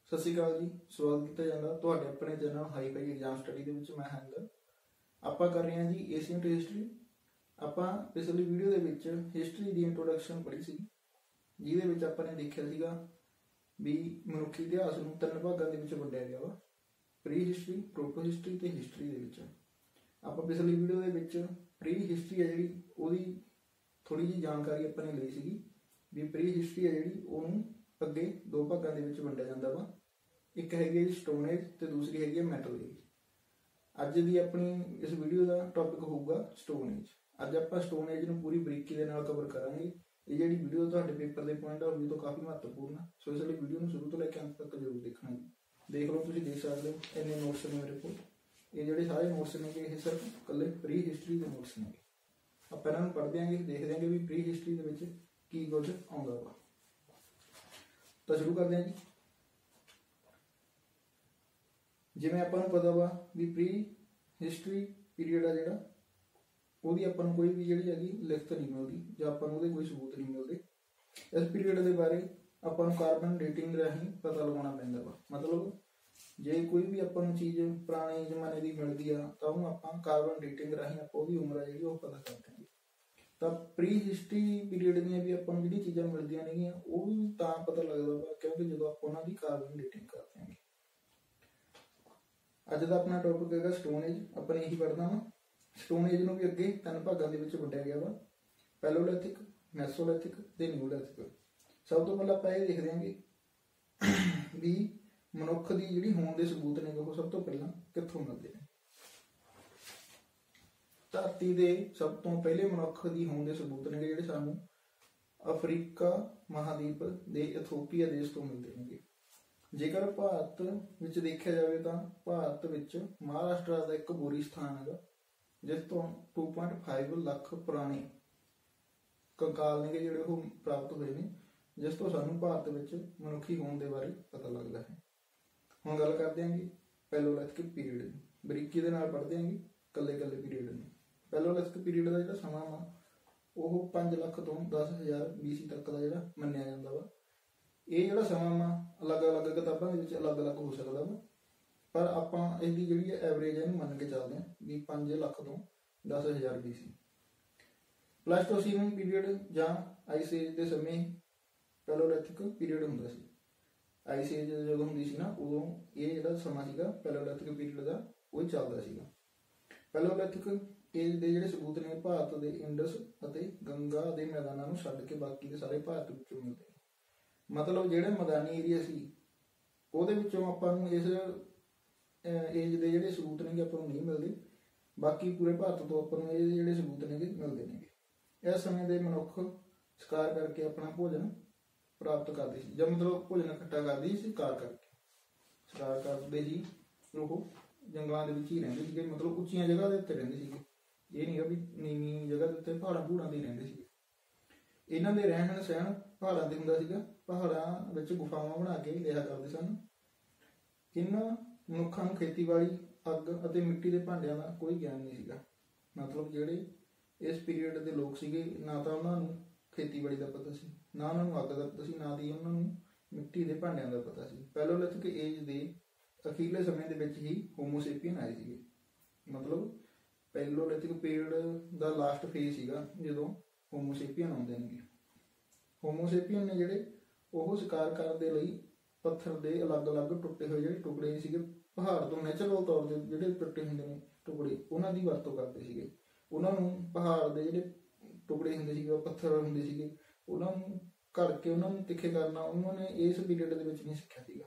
ਸਤਿ ਸ਼੍ਰੀ ਅਕਾਲ ਜੀ। ਸਵਾਗਤ ਕੀਤਾ ਜਾਂਦਾ ਤੁਹਾਡੇ ਆਪਣੇ channel hi fi exam study ਦੇ ਵਿੱਚ। ਮੈਂ ਹੈਂਦਰ। ਆਪਾਂ ਕਰ ਰਹੇ ਹਾਂ ਜੀ ਏਸ਼ੀਅਨ ਹਿਸਟਰੀ। ਆਪਾਂ ਪਿਛਲੀ ਵੀਡੀਓ ਦੇ ਵਿੱਚ ਹਿਸਟਰੀ ਦੀ ਇੰਟਰੋਡਕਸ਼ਨ ਪੜ੍ਹੀ ਸੀ, ਜਿਹਦੇ ਵਿੱਚ ਆਪਾਂ ਨੇ ਦੇਖਿਆ ਸੀਗਾ ਵੀ ਮਨੁੱਖੀ ਇਤਿਹਾਸ ਨੂੰ ਤਿੰਨ ਭਾਗਾਂ ਦੇ ਵਿੱਚ ਵੰਡਿਆ ਗਿਆ ਵਾ: ਪ੍ਰੀ ਹਿਸਟਰੀ, ਪ੍ਰੋਟੋ ਹਿਸਟਰੀ ਤੇ ਹਿਸਟਰੀ ਦੇ ਵਿੱਚ। ਆਪਾਂ ਪਿਛਲੀ ਵੀਡੀਓ ਦੇ ਵਿੱਚ ਪ੍ਰੀ ਹਿਸਟਰੀ ਹੈ ਜਿਹੜੀ ਉਹਦੀ ਥੋੜੀ ਜਿਹੀ ਜਾਣਕਾਰੀ ਆਪਾਂ ਨੇ ਲਈ ਸੀਗੀ ਵੀ ਪ੍ਰੀ ਹਿਸਟਰੀ ਹੈ ਜਿਹੜੀ ਉਹਨੂੰ ਅੱਗੇ ਦੋ ਭਾਗਾਂ ਦੇ ਵਿੱਚ ਵੰਡਿਆ ਜਾਂਦਾ ਵਾ। ਇੱਕ ਹੈਗੀ ਜੀ ਸਟੋਨ ਏਜ ਤੇ ਦੂਸਰੀ ਹੈਗੀ ਮੈਟਲ ਏਜ। ਅੱਜ ਦੀ ਆਪਣੀ ਇਸ ਵੀਡੀਓ ਦਾ ਟੌਪਿਕ ਹੋਊਗਾ ਸਟੋਨ ਏਜ। ਅੱਜ ਆਪਾਂ ਸਟੋਨ ਏਜ ਨੂੰ ਪੂਰੀ ਬਰੀਕੀ ਦੇ ਨਾਲ ਕਵਰ ਕਰਾਂਗੇ। ਇਹ ਜਿਹੜੀ ਵੀਡੀਓ ਤੁਹਾਡੇ ਪੇਪਰ ਦੇ ਪੁਆਇੰਟ ਆਫ ਵਿਊ ਤੋਂ ਕਾਫੀ ਮਹੱਤਵਪੂਰਨ ਹੈ, ਸੋ ਇਸ ਲਈ ਵੀਡੀਓ ਨੂੰ ਸ਼ੁਰੂ ਤੋਂ ਲੈ ਕੇ ਅੰਤ ਤੱਕ ਜ਼ਰੂਰ ਦੇਖਣਾ ਜੀ। ਦੇਖ ਲਓ, ਤੁਸੀਂ ਦੇਖ ਸਕਦੇ ਹੋ ਇੰਨੇ ਨੋਟਸ ਨੇ ਮੇਰੇ ਕੋਲ। ਇਹ ਜਿਹੜੇ ਸਾਰੇ ਨੋਟਸ ਨੇ ਇਹ ਸਿਰਫ ਇਕੱਲੇ ਪ੍ਰੀ ਹਿਸਟਰੀ ਦੇ ਨੋਟਸ ਨੇ। ਆਪਾਂ ਇਹਨਾਂ ਨੂੰ ਪੜ੍ਹਦੇ ਆਂਗੇ, ਦੇਖਦੇ ਆਂਗੇ ਵੀ ਪ੍ਰੀ ਹਿਸਟਰੀ ਦੇ ਵਿੱਚ ਕੀ ਕੁਝ ਆਉਂਦਾ ਵਾ। ਤਾਂ ਸ਼ੁਰੂ ਕਰਦੇ ਹਾਂ ਜੀ। ਜਿਵੇਂ ਆਪਾਂ ਨੂੰ ਪਤਾ ਵਾ ਵੀ ਪ੍ਰੀ ਹਿਸਟਰੀ ਪੀਰੀਅਡ ਆ ਜਿਹੜਾ, ਉਹਦੀ ਆਪਾਂ ਨੂੰ ਕੋਈ ਵੀ ਜਿਹੜੀ ਹੈਗੀ ਲਿਖਤ ਨਹੀਂ ਮਿਲਦੀ ਜਾਂ ਆਪਾਂ ਨੂੰ ਉਹਦੇ ਕੋਈ ਸਬੂਤ ਨਹੀਂ ਮਿਲਦੇ। ਇਸ ਪੀਰੀਅਡ ਦੇ ਬਾਰੇ ਆਪਾਂ ਨੂੰ ਕਾਰਬਨ ਡੇਟਿੰਗ ਰਾਹੀਂ ਪਤਾ ਲਗਾਉਣਾ ਪੈਂਦਾ ਵਾ। ਮਤਲਬ ਜੇ ਕੋਈ ਵੀ ਆਪਾਂ ਨੂੰ ਚੀਜ਼ ਪੁਰਾਣੇ ਜ਼ਮਾਨੇ ਦੀ ਮਿਲਦੀ ਆ ਤਾਂ ਉਹਨੂੰ ਆਪਾਂ ਕਾਰਬਨ ਡੇਟਿੰਗ ਰਾਹੀਂ ਆਪਾਂ ਉਹਦੀ ਉਮਰ ਆ ਜਿਹੜੀ ਉਹ ਪਤਾ ਕਰਦੇ ਹਾਂ। ਤਾਂ ਪ੍ਰੀ ਹਿਸਟਰੀ ਪੀਰੀਅਡ ਦੀਆਂ ਵੀ ਆਪਾਂ ਨੂੰ ਜਿਹੜੀ ਚੀਜ਼ਾਂ ਮਿਲਦੀਆਂ ਨੇਗੀਆਂ ਉਹ ਵੀ ਤਾਂ ਪਤਾ ਲੱਗਦਾ ਵਾ ਕਿਉਂਕਿ ਜਦੋਂ ਆਪਾਂ ਉਹਨਾਂ ਦੀ ਕਾਰਬਨ ਡੇਟਿੰਗ ਕਰਦੇ ਹਾਂ। ਅੱਜ ਦਾ ਆਪਣਾ ਟੌਪਿਕ ਹੈਗਾ ਸਟੋਨ ਏਜ। ਆਪਾਂ ਨੇ ਇਹੀ ਪੜ੍ਹਨਾ ਵਾ। ਸਟੋਨ ਏਜ ਨੂੰ ਵੀ ਅੱਗੇ ਤਿੰਨ ਭਾਗਾਂ ਦੇ ਵਿੱਚ ਵੰਡਿਆ ਗਿਆ ਵਾ: ਪੈਲੋਲਿਥਿਕ, ਮੈਸੋਲਿਥਿਕ ਤੇ ਨਿਓਲਿਥਿਕ। ਸਭ ਤੋਂ ਪਹਿਲਾਂ ਆਪਾਂ ਇਹ ਦੇਖਦੇ ਹਾਂਗੇ ਵੀ ਮਨੁੱਖ ਦੀ ਜਿਹੜੀ ਹੋਂਦ ਦੇ ਸਬੂਤ ਨੇ ਉਹ ਸਭ ਤੋਂ ਪਹਿਲਾਂ ਕਿੱਥੋਂ ਮਿਲਦੇ ਨੇ। ਧਰਤੀ ਦੇ ਸਭ ਤੋਂ ਪਹਿਲੇ ਮਨੁੱਖ ਦੀ ਹੋਂਦ ਦੇ ਸਬੂਤ ਨੇ ਜਿਹੜੇ ਸਾਨੂੰ ਅਫਰੀਕਾ ਮਹਾਦੀਪ ਦੇ ਇਥੋਪੀਆ ਦੇਸ਼ ਤੋਂ ਮਿਲਦੇ ਨੇਗੇ। ਜੇਕਰ ਭਾਰਤ ਵਿੱਚ ਦੇਖਿਆ ਜਾਵੇ ਤਾਂ ਭਾਰਤ ਵਿੱਚ ਮਹਾਰਾਸ਼ਟਰ ਦਾ ਇੱਕ ਬੋਰੀ ਸਥਾਨ ਹੈਗਾ ਜਿਸ ਤੋਂ 2.5 ਲੱਖ ਪੁਰਾਣੇ ਕੰਕਾਲ ਨੇ ਜਿਹੜੇ ਉਹ ਪ੍ਰਾਪਤ ਹੋਏ ਨੇ, ਜਿਸ ਤੋਂ ਸਾਨੂੰ ਭਾਰਤ ਵਿੱਚ ਮਨੁੱਖੀ ਹੋਂਦ ਦੇ ਬਾਰੇ ਪਤਾ ਲੱਗਦਾ ਹੈ। ਹੁਣ ਗੱਲ ਕਰਦੇ ਹਾਂਗੇ ਪੈਲੋਲਿਥਿਕ ਪੀਰੀਅਡ ਦੀ। ਬਰੀਕੀ ਦੇ ਨਾਲ ਪੜ੍ਹਦੇ ਹਾਂਗੇ ਇਕੱਲੇ ਪੀਰੀਅਡ ਨੂੰ। ਪੈਲੋਲਿਥਿਕ ਪੀਰੀਅਡ ਦਾ ਜਿਹੜਾ ਸਮਾਂ ਵਾ ਉਹ 5 ਲੱਖ ਤੋਂ 10,000 BC ਤੱਕ ਦਾ ਜਿਹੜਾ ਮੰਨਿਆ ਜਾਂਦਾ ਵਾ। ਇਹ ਜਿਹੜਾ ਸਮਾਂ ਵਾ ਅਲੱਗ-ਅਲੱਗ ਕਿਤਾਬਾਂ ਦੇ ਵਿੱਚ ਅਲੱਗ-ਅਲੱਗ ਹੋ ਸਕਦਾ ਵਾ, ਪਰ ਆਪਾਂ ਇਹਦੀ ਜਿਹੜੀ ਐਵਰੇਜ ਹੈ ਇਹਨੂੰ ਮੰਨ ਕੇ ਚੱਲਦੇ ਹਾਂ ਵੀ 5 ਲੱਖ ਤੋਂ 10,000 BC। ਪਲਾਸਟੋਸੀਨ ਪੀਰੀਅਡ ਜਾਂ ਆਈਸ ਏਜ ਦੇ ਸਮੇਂ ਪੈਲੋਲਿਥਿਕ ਪੀਰੀਅਡ ਹੁੰਦਾ ਸੀ। ਆਈਸ ਏਜ ਜਦੋਂ ਹੁੰਦੀ ਸੀ ਨਾ ਉਦੋਂ ਇਹ ਜਿਹੜਾ ਸਮਾਂ ਸੀਗਾ ਪੈਲੋਲਿਥਿਕ ਪੀਰੀਅਡ ਦਾ ਉਹ ਚੱਲਦਾ ਸੀਗਾ। ਪੈਲੋਲਿਥਿਕ ਏਜ ਦੇ ਜਿਹੜੇ ਸਬੂਤ ਨੇ ਭਾਰਤ ਦੇ ਇੰਡਸ ਅਤੇ ਗੰਗਾ ਦੇ ਮੈਦਾਨਾਂ ਨੂੰ ਛੱਡ ਕੇ ਬਾਕੀ ਦੇ ਸਾਰੇ ਭਾਰਤ ਵਿੱਚੋਂ ਮਿਲਦੇ ਨੇ। ਮਤਲਬ ਜਿਹੜੇ ਮੈਦਾਨੀ ਏਰੀਆ ਸੀ ਉਹਦੇ ਵਿੱਚੋਂ ਆਪਾਂ ਨੂੰ ਇਸ ਏਜ ਦੇ ਜਿਹੜੇ ਸਬੂਤ ਨੇਗੇ ਆਪਾਂ ਨੂੰ ਨਹੀਂ ਮਿਲਦੇ। ਬਾਕੀ ਪੂਰੇ ਭਾਰਤ ਤੋਂ ਆਪਾਂ ਨੂੰ ਇਹ ਜਿਹੜੇ ਸਬੂਤ ਨੇਗੇ ਮਿਲਦੇ ਨੇਗੇ। ਇਸ ਸਮੇਂ ਦੇ ਮਨੁੱਖ ਸ਼ਿਕਾਰ ਕਰਕੇ ਆਪਣਾ ਭੋਜਨ ਪ੍ਰਾਪਤ ਕਰਦੇ ਸੀ, ਜਾਂ ਮਤਲਬ ਭੋਜਨ ਇਕੱਠਾ ਕਰਦੇ ਸੀ ਸ਼ਿਕਾਰ ਕਰਕੇ। ਸ਼ਿਕਾਰ ਕਰਦੇ ਹੀ ਉਹ ਜੰਗਲਾਂ ਦੇ ਵਿੱਚ ਹੀ ਰਹਿੰਦੇ ਸੀਗੇ, ਮਤਲਬ ਉੱਚੀਆਂ ਜਗ੍ਹਾ ਦੇ ਉੱਤੇ ਰਹਿੰਦੇ ਸੀਗੇ। ਇਹ ਨਹੀਂ ਗਾ ਵੀ ਨੀਵੀਂ ਜਗ੍ਹਾ ਦੇ ਉੱਤੇ ਪਹਾੜਾਂ ਦੇ ਰਹਿੰਦੇ ਸੀਗੇ। ਇਹਨਾਂ ਦੇ ਰਹਿਣ ਸਹਿਣ ਪਹਾੜਾਂ ਤੇ ਹੁੰਦਾ ਸੀਗਾ। ਪਹਾੜਾਂ ਵਿੱਚ ਗੁਫਾਵਾਂ ਬਣਾ ਕੇ ਰਿਹਾ ਕਰਦੇ ਸਨ। ਇਹਨਾਂ ਮਨੁੱਖਾਂ ਨੂੰ ਖੇਤੀਬਾੜੀ, ਅੱਗ ਅਤੇ ਮਿੱਟੀ ਦੇ ਭਾਂਡਿਆਂ ਦਾ ਕੋਈ ਗਿਆਨ ਨਹੀਂ ਸੀਗਾ। ਮਤਲਬ ਜਿਹੜੇ ਇਸ ਪੀਰੀਅਡ ਦੇ ਲੋਕ ਸੀਗੇ ਨਾ ਤਾਂ ਉਹਨਾਂ ਨੂੰ ਖੇਤੀਬਾੜੀ ਦਾ ਪਤਾ ਸੀ, ਨਾ ਉਹਨਾਂ ਨੂੰ ਅੱਗ ਦਾ ਪਤਾ ਸੀ, ਨਾ ਦੀ ਉਹਨਾਂ ਨੂੰ ਮਿੱਟੀ ਦੇ ਭਾਂਡਿਆਂ ਦਾ ਪਤਾ ਸੀ। ਪੈਲੋਲਿਥਿਕ ਏਜ ਦੇ ਅਖੀਰਲੇ ਸਮੇਂ ਦੇ ਵਿੱਚ ਹੀ ਹੋਮੋਸੇਪੀਅਨ ਆਏ ਸੀਗੇ। ਮਤਲਬ ਪੈਲੋਲਿਥਿਕ ਪੀਰੀਅਡ ਦਾ ਲਾਸਟ ਫੇਜ਼ ਸੀਗਾ ਜਦੋਂ ਹੋਮੋਸੇਪੀਅਨ ਆਉਂਦੇ ਨੇ। ਹੋਮੋਸੇਪੀਅਨ ਨੇ ਜਿਹੜੇ ਉਹ ਸ਼ਿਕਾਰ ਕਰਨ ਦੇ ਲਈ ਪੱਥਰ ਦੇ ਅਲੱਗ-ਅਲੱਗ ਟੁੱਟੇ ਹੋਏ ਜਿਹੜੇ ਟੁਕੜੇ ਸੀਗੇ ਪਹਾੜ ਤੋਂ ਨੈਚੁਰਲ ਤੌਰ ਤੇ ਜਿਹੜੇ ਟੁੱਟੇ ਹੁੰਦੇ ਨੇ ਟੁਕੜੇ, ਉਹਨਾਂ ਦੀ ਵਰਤੋਂ ਕਰਦੇ ਸੀਗੇ। ਉਹਨਾਂ ਨੂੰ ਪਹਾੜ ਦੇ ਜਿਹੜੇ ਟੁਕੜੇ ਹੁੰਦੇ ਸੀਗੇ, ਉਹ ਪੱਥਰ ਹੁੰਦੇ ਸੀਗੇ, ਉਹਨਾਂ ਨੂੰ ਘੜ ਕੇ ਉਹਨਾਂ ਨੂੰ ਤਿੱਖੇ ਕਰਨਾ ਉਹਨਾਂ ਨੇ ਇਸ ਪੀਰੀਅਡ ਦੇ ਵਿੱਚ ਨਹੀਂ ਸਿੱਖਿਆ ਸੀਗਾ।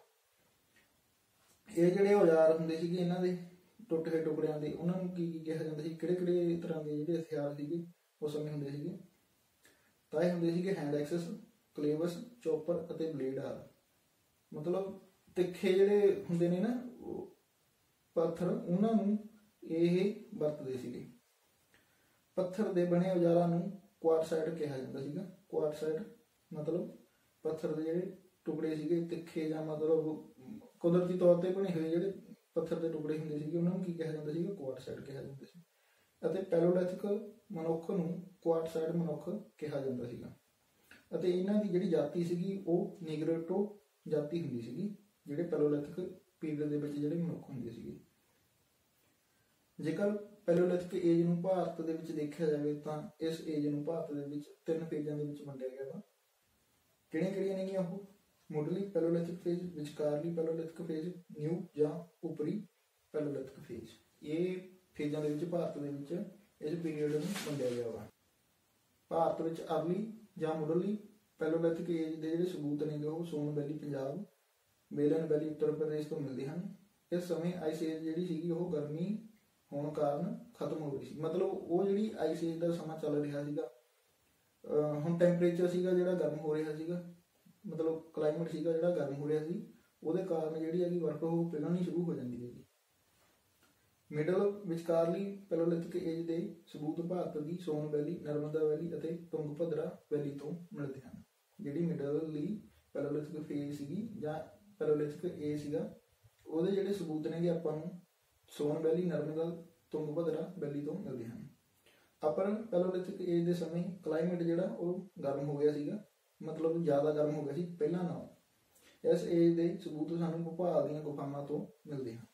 ਇਹ ਜਿਹੜੇ ਔਜ਼ਾਰ ਹੁੰਦੇ ਸੀਗੇ ਇਹਨਾਂ ਦੇ ਟੁੱਟੇ ਹੋਏ ਟੁਕੜਿਆਂ ਦੇ, ਉਹਨਾਂ ਨੂੰ ਕੀ ਕਿਹਾ ਜਾਂਦਾ ਸੀ, ਕਿਹੜੇ ਤਰ੍ਹਾਂ ਦੇ ਜਿਹੜੇ ਹਥਿਆਰ ਸੀਗੇ ਉਸ ਸਮੇਂ ਹੁੰਦੇ ਸੀਗੇ। ਤਾਂ ਇਹ ਹੁੰਦੇ ਸੀਗੇ ਹੈਂਡ ਐਕਸਸ, ਕਲੇਵਸ, ਚੋਪਰ ਅਤੇ ਬਲੇਡ ਆਰ। ਮਤਲਬ ਤਿੱਖੇ ਜਿਹੜੇ ਹੁੰਦੇ ਨੇ ਨਾ ਪੱਥਰ, ਉਹਨਾਂ ਨੂੰ ਇਹ ਵਰਤਦੇ ਸੀਗੇ। ਪੱਥਰ ਦੇ ਬਣੇ ਔਜ਼ਾਰਾਂ ਨੂੰ ਕੁਆਰਟਸਾਈਟ ਕਿਹਾ ਜਾਂਦਾ ਸੀਗਾ। ਕੁਆਰਟਸਾਈਟ ਮਤਲਬ ਪੱਥਰ ਦੇ ਜਿਹੜੇ ਟੁਕੜੇ ਸੀਗੇ ਤਿੱਖੇ, ਜਾਂ ਮਤਲਬ ਕੁਦਰਤੀ ਤੌਰ ਤੇ ਬਣੇ ਹੋਏ ਜਿਹੜੇ ਪੱਥਰ ਦੇ ਟੁਕੜੇ ਹੁੰਦੇ ਸੀਗੇ ਉਹਨਾਂ ਨੂੰ ਕੀ ਕਿਹਾ ਜਾਂਦਾ ਸੀਗਾ, ਕੁਆਰਟਸਾਈਟ ਕਿਹਾ ਜਾਂਦਾ ਸੀ। ਅਤੇ ਪੈਲੋਲਿਥਿਕ ਮਨੁੱਖ ਨੂੰ ਕੁਆਰਟਸਾਈਟ ਮਨੁੱਖ ਕਿਹਾ ਜਾਂਦਾ ਸੀਗਾ। ਅਤੇ ਇਹਨਾਂ ਦੀ ਜਿਹੜੀ ਜਾਤੀ ਸੀਗੀ ਉਹ ਨੀਗਰੋਟੋ ਜਾਤੀ ਹੁੰਦੀ ਸੀਗੀ। ਜਿਹੜੇ ਪੈਲੋਲਿਥਿਕ ਪੀਰੀਅਡ ਦੇ ਵਿੱਚ ਜਿਹੜੇ ਮਨੁੱਖ ਹੁੰਦੇ ਸੀਗੇ। ਜੇਕਰ ਪੈਲੋਲਿਥਿਕ ਏਜ ਨੂੰ ਭਾਰਤ ਦੇ ਵਿੱਚ ਦੇਖਿਆ ਜਾਵੇ ਤਾਂ ਇਸ ਏਜ ਨੂੰ ਭਾਰਤ ਦੇ ਵਿੱਚ 3 ਫੇਜ਼ਾਂ ਦੇ ਵਿੱਚ ਵੰਡਿਆ ਗਿਆ ਵਾ। ਕਿਹੜੀਆਂ ਨੇਗੀਆਂ ਉਹ? ਮੁੱਢਲੀ ਪੈਲੋਲਿਥਿਕ ਫੇਜ਼, ਵਿਚਕਾਰਲੀ ਪੈਲੋਲਿਥਿਕ ਫੇਜ਼, ਨਿਊ ਜਾਂ ਉਪਰੀ ਪੈਲੋਲਿਥਿਕ ਫੇਜ਼। ਇਹ ਫੇਜ਼ਾਂ ਦੇ ਵਿੱਚ ਭਾਰਤ ਦੇ ਵਿੱਚ ਇਸ ਪੀਰੀਅਡ ਨੂੰ ਵੰਡਿਆ ਗਿਆ ਵਾ। ਭਾਰਤ ਵਿੱਚ ਅਰਲੀ ਜਾਂ ਮੁੱਢਲੀ ਪੈਲੋਲਿਥਿਕ ਏਜ ਦੇ ਜਿਹੜੇ ਸਬੂਤ ਨੇਗੇ ਉਹ ਸੋਨ ਵੈਲੀ ਪੰਜਾਬ, ਬੇਲਨ ਵੈਲੀ ਉੱਤਰ ਪ੍ਰਦੇਸ਼ ਤੋਂ ਮਿਲਦੇ ਹਨ। ਇਸ ਸਮੇਂ ਆਈਸ ਏਜ ਜਿਹੜੀ ਸੀਗੀ ਉਹ ਗਰਮੀ ਹੋਣ ਕਾਰਨ ਖਤਮ ਹੋ ਗਈ ਸੀ। ਮਤਲਬ ਉਹ ਜਿਹੜੀ ਆਈਸ ਏਜ ਦਾ ਸਮਾਂ ਚੱਲ ਰਿਹਾ ਸੀਗਾ, ਹੁਣ ਟੈਂਪਰੇਚਰ ਸੀਗਾ ਜਿਹੜਾ ਗਰਮ ਹੋ ਰਿਹਾ ਸੀਗਾ, ਮਤਲਬ ਕਲਾਈਮੇਟ ਸੀਗਾ ਜਿਹੜਾ ਗਰਮ ਹੋ ਰਿਹਾ ਸੀ, ਉਹਦੇ ਕਾਰਨ ਜਿਹੜੀ ਹੈਗੀ ਬਰਫ਼ ਉਹ ਪਿਘਲਣੀ ਸ਼ੁਰੂ ਹੋ ਜਾਂਦੀ ਹੈਗੀ। ਮਿਡਲ ਵਿਚਕਾਰਲੀ ਪੈਲੋਲਿਥਿਕ ਏਜ ਦੇ ਸਬੂਤ ਭਾਰਤ ਦੀ ਸੋਨ ਵੈਲੀ, ਨਰਮਦਾ ਵੈਲੀ ਅਤੇ ਤੁੰਗਭਦਰਾ ਵੈਲੀ ਤੋਂ ਮਿਲਦੇ ਹਨ। ਜਿਹੜੀ ਮਿਡਲਲੀ ਪੈਲੋਲਿਥਿਕ ਫੇਜ਼ ਸੀਗੀ ਜਾਂ ਪੈਲੋਲਿਥਿਕ ਏਜ ਸੀਗਾ, ਉਹਦੇ ਜਿਹੜੇ ਸਬੂਤ ਨੇਗੇ ਆਪਾਂ ਨੂੰ ਸੋਨ ਵੈਲੀ, ਨਰਮਦਾ, ਤੁੰਗਭਦਰਾ ਵੈਲੀ ਤੋਂ ਮਿਲਦੇ ਹਨ। ਅਪਰ ਪੈਲੋਲਿਥਿਕ ਏਜ ਦੇ ਸਮੇਂ ਕਲਾਈਮੇਟ ਜਿਹੜਾ ਉਹ ਗਰਮ ਹੋ ਗਿਆ ਸੀਗਾ, ਮਤਲਬ ਜ਼ਿਆਦਾ ਗਰਮ ਹੋ ਗਿਆ ਸੀ ਪਹਿਲਾਂ ਨਾਲੋਂ। ਇਸ ਏਜ ਦੇ ਸਬੂਤ ਸਾਨੂੰ ਭੋਪਾਲ ਦੀਆਂ ਗੁਫਾਵਾਂ ਤੋਂ ਮਿਲਦੇ ਹਨ।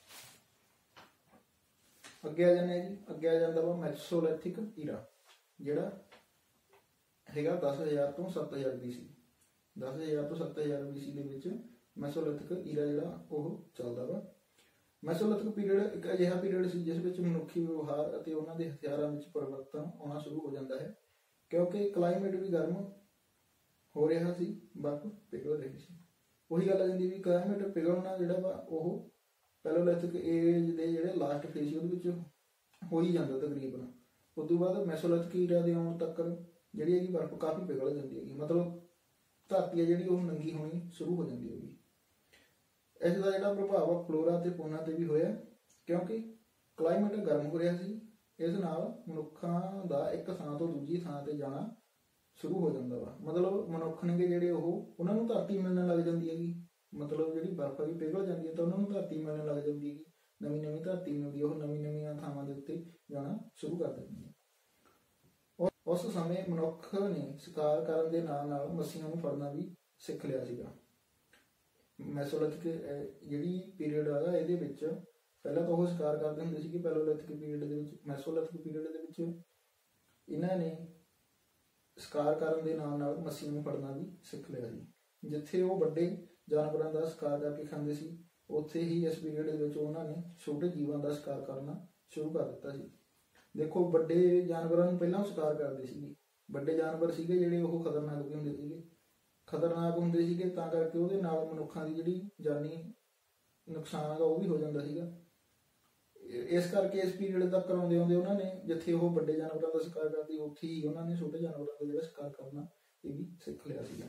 ਅੱਗੇ ਆ ਜਾਂਦੇ ਜੀ, ਅੱਗੇ ਆ ਜਾਂਦਾ ਵਾ ਮੈਸੋਲਿਥਿਕ ਈਰਾ, ਜਿਹੜਾ ਹੈਗਾ 10,000 ਤੋਂ 7,000 BC। 10,000 ਤੋਂ 7,000 BC ਦੇ ਵਿੱਚ ਮੈਸੋਲਿਥਿਕ ਈਰਾ ਜਿਹੜਾ ਉਹ ਚੱਲਦਾ ਵਾ। ਮੈਸੋਲਿਥਿਕ ਪੀਰੀਅਡ ਇੱਕ ਅਜਿਹਾ ਪੀਰੀਅਡ ਸੀ ਜਿਸ ਵਿੱਚ ਮਨੁੱਖੀ ਵਿਵਹਾਰ ਅਤੇ ਉਹਨਾਂ ਦੇ ਹਥਿਆਰਾਂ ਵਿੱਚ ਪਰਿਵਰਤਨ ਆਉਣਾ ਸ਼ੁਰੂ ਹੋ ਜਾਂਦਾ ਹੈ, ਕਿਉਂਕਿ ਕਲਾਈਮੇਟ ਵੀ ਗਰਮ ਹੋ ਰਿਹਾ ਸੀ, ਬਰਫ਼ ਪਿਘਲ ਰਹੀ ਸੀ। ਉਹੀ ਗੱਲ ਆ ਜਾਂਦੀ ਵੀ ਕਲਾਈਮੇਟ ਪਿਘਲਣਾ ਜਿਹੜਾ ਵਾ ਉਹ ਪੈਲੋਲਿਥਿਕ ਏਜ ਦੇ ਜਿਹੜੇ ਲਾਸਟ ਫੇਜ਼ ਸੀ ਉਹਦੇ ਵਿੱਚ ਹੋ ਹੀ ਜਾਂਦਾ ਤਕਰੀਬਨ। ਉਸ ਤੋਂ ਬਾਅਦ ਮੈਸੋਲਿਥਿਕ ਈਰਾ ਦੇ ਆਉਣ ਤੱਕ ਜਿਹੜੀ ਹੈਗੀ ਬਰਫ਼ ਕਾਫੀ ਪਿਘਲ ਜਾਂਦੀ ਹੈਗੀ, ਮਤਲਬ ਧਰਤੀ ਹੈ ਜਿਹੜੀ ਉਹ ਨੰਗੀ ਹੋਣੀ ਸ਼ੁਰੂ ਹੋ ਜਾਂਦੀ ਹੈਗੀ। ਇਸ ਦਾ ਜਿਹੜਾ ਪ੍ਰਭਾਵ ਆ ਫਲੋਰਾ ਤੇ ਫੌਨਾ ਤੇ ਵੀ ਹੋਇਆ, ਕਿਉਂਕਿ ਕਲਾਈਮੇਟ ਗਰਮ ਹੋ ਰਿਹਾ ਸੀ। ਇਸ ਨਾਲ ਮਨੁੱਖਾਂ ਦਾ ਇੱਕ ਥਾਂ ਤੋਂ ਦੂਜੀ ਥਾਂ ਤੇ ਜਾਣਾ ਸ਼ੁਰੂ ਹੋ ਜਾਂਦਾ ਵਾ। ਮਤਲਬ ਮਨੁੱਖ ਨੇ ਜਿਹੜੇ ਉਹਨਾਂ ਨੂੰ ਧਰਤੀ ਮਿਲਣ ਲੱਗ ਜਾਂਦੀ ਹੈਗੀ, ਮਤਲਬ ਜਿਹੜੀ ਬਰਫ਼ ਵੀ ਪਿਘਲ ਜਾਂਦੀ ਹੈ ਤਾਂ ਉਹਨਾਂ ਨੂੰ ਧਰਤੀ ਮਿਲਣ ਲੱਗ ਜਾਂਦੀ ਹੈਗੀ, ਨਵੀਂ ਧਰਤੀ ਮਿਲਦੀ, ਉਹ ਨਵੀਆਂ ਥਾਵਾਂ ਦੇ ਉੱਤੇ ਜਾਣਾ ਸ਼ੁਰੂ ਕਰ ਦਿੰਦੀ ਹੈ। ਉਸ ਸਮੇਂ ਮਨੁੱਖ ਨੇ ਸ਼ਿਕਾਰ ਕਰਨ ਦੇ ਨਾਲ ਮੱਛੀਆਂ ਨੂੰ ਫੜਨਾ ਵੀ ਸਿੱਖ ਲਿਆ ਸੀਗਾ। ਮੈਸੋਲਿਥਿਕ ਜਿਹੜੀ ਪੀਰੀਅਡ ਹੈਗਾ ਇਹਦੇ ਵਿੱਚ ਪਹਿਲਾਂ ਤਾਂ ਉਹ ਸ਼ਿਕਾਰ ਕਰਦੇ ਹੁੰਦੇ ਸੀਗੇ। ਪੈਲੋਲਿਥਿਕ ਪੀਰੀਅਡ ਦੇ ਵਿੱਚ, ਮੈਸੋਲਿਥਿਕ ਪੀਰੀਅਡ ਦੇ ਵਿੱਚ ਇਹਨਾਂ ਨੇ ਸ਼ਿਕਾਰ ਕਰਨ ਦੇ ਨਾਲ ਮੱਛੀਆਂ ਨੂੰ ਫੜਨਾ ਵੀ ਸਿੱਖ ਲਿਆ ਸੀ। ਜਿੱਥੇ ਉਹ ਵੱਡੇ ਜਾਨਵਰਾਂ ਦਾ ਸ਼ਿਕਾਰ ਕਰਕੇ ਖਾਂਦੇ ਸੀ, ਉੱਥੇ ਹੀ ਇਸ ਪੀਰੀਅਡ ਦੇ ਵਿੱਚ ਉਹਨਾਂ ਨੇ ਛੋਟੇ ਜੀਵਾਂ ਦਾ ਸ਼ਿਕਾਰ ਕਰਨਾ ਸ਼ੁਰੂ ਕਰ ਦਿੱਤਾ ਸੀ। ਦੇਖੋ, ਵੱਡੇ ਜਾਨਵਰਾਂ ਨੂੰ ਪਹਿਲਾਂ ਸ਼ਿਕਾਰ ਕਰਦੇ ਸੀਗੇ। ਵੱਡੇ ਜਾਨਵਰ ਸੀਗੇ ਜਿਹੜੇ ਉਹ ਖਤਰਨਾਕ ਵੀ ਹੁੰਦੇ ਸੀਗੇ ਤਾਂ ਕਰਕੇ ਉਹਦੇ ਨਾਲ ਮਨੁੱਖਾਂ ਦੀ ਜਿਹੜੀ ਜਾਨੀ ਨੁਕਸਾਨ ਹੈਗਾ ਉਹ ਵੀ ਹੋ ਜਾਂਦਾ ਸੀਗਾ। ਇਸ ਕਰਕੇ ਇਸ ਪੀਰੀਅਡ ਤੱਕ ਆਉਂਦੇ ਉਹਨਾਂ ਨੇ ਜਿੱਥੇ ਉਹ ਵੱਡੇ ਜਾਨਵਰਾਂ ਦਾ ਸ਼ਿਕਾਰ ਕਰਦੇ, ਉੱਥੇ ਹੀ ਉਹਨਾਂ ਨੇ ਛੋਟੇ ਜਾਨਵਰਾਂ ਦਾ ਜਿਹੜਾ ਸ਼ਿਕਾਰ ਕਰਨਾ ਇਹ ਵੀ ਸਿੱਖ ਲਿਆ ਸੀਗਾ।